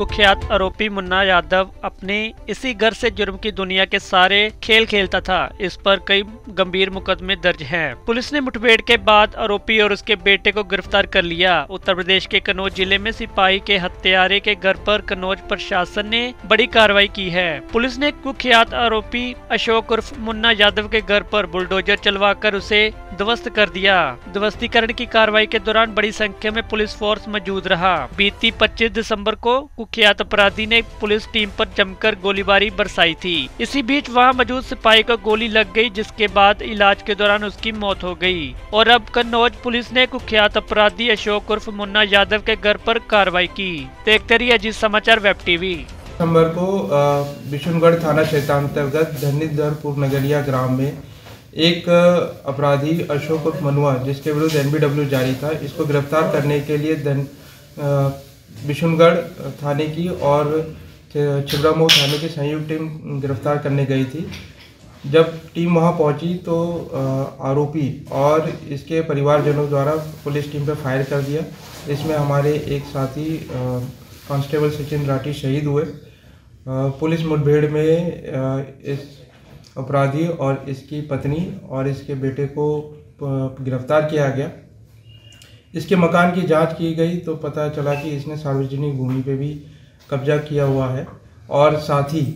कुख्यात आरोपी मुन्ना यादव अपने इसी घर से जुर्म की दुनिया के सारे खेल खेलता था। इस पर कई गंभीर मुकदमे दर्ज हैं। पुलिस ने मुठभेड़ के बाद आरोपी और उसके बेटे को गिरफ्तार कर लिया। उत्तर प्रदेश के कन्नौज जिले में सिपाही के हत्यारे के घर पर कन्नौज प्रशासन ने बड़ी कार्रवाई की है। पुलिस ने कुख्यात आरोपी अशोक उर्फ मुन्ना यादव के घर पर बुलडोजर चलवाकर उसे ध्वस्त कर दिया। ध्वस्तीकरण की कार्रवाई के दौरान बड़ी संख्या में पुलिस फोर्स मौजूद रहा। बीती 25 दिसंबर को कुख्यात अपराधी ने पुलिस टीम पर जमकर गोलीबारी बरसाई थी। इसी बीच वहां मौजूद सिपाही को गोली लग गई, जिसके बाद इलाज के दौरान उसकी मौत हो गई। और अब कन्नौज पुलिस ने कुख्यात अपराधी अशोक उर्फ मुन्ना यादव के घर पर कार्रवाई की। देखते रहिए अजीत समाचार वेब टीवी। दिसंबर को बिशुनगढ़ थाना क्षेत्र अंतर्गत धन्नीधरपुर नगरिया ग्राम में एक अपराधी अशोक उर्फ मनुआ, जिसके विरुद्ध NBW जारी था, इसको गिरफ्तार करने के लिए बिशुनगढ़ थाने की और छिबरामऊ थाने की संयुक्त टीम गिरफ्तार करने गई थी। जब टीम वहां पहुंची तो आरोपी और इसके परिवारजनों द्वारा पुलिस टीम पर फायर कर दिया। इसमें हमारे एक साथी कांस्टेबल सचिन राठी शहीद हुए। पुलिस मुठभेड़ में इस अपराधी और इसकी पत्नी और इसके बेटे को गिरफ्तार किया गया। इसके मकान की जांच की गई तो पता चला कि इसने सार्वजनिक भूमि पे भी कब्जा किया हुआ है और साथ ही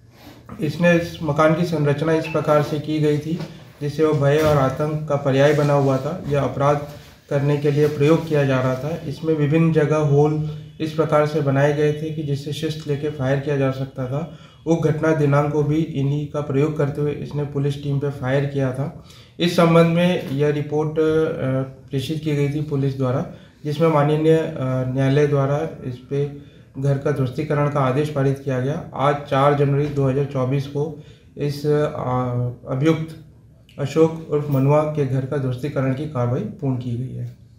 इसने इस मकान की संरचना इस प्रकार से की गई थी जिससे वो भय और आतंक का पर्याय बना हुआ था। यह अपराध करने के लिए प्रयोग किया जा रहा था। इसमें विभिन्न जगह होल इस प्रकार से बनाए गए थे कि जिससे शिस्त लेके फायर किया जा सकता था। उस घटना दिनांक को भी इन्हीं का प्रयोग करते हुए इसने पुलिस टीम पर फायर किया था। इस संबंध में यह रिपोर्ट प्रेषित की गई थी पुलिस द्वारा, जिसमें माननीय न्यायालय द्वारा इस पे घर का ध्वस्तीकरण का आदेश पारित किया गया। आज 4 जनवरी 2024 को इस अभियुक्त अशोक उर्फ मनुआ के घर का ध्वस्तीकरण की कार्रवाई पूर्ण की गई है।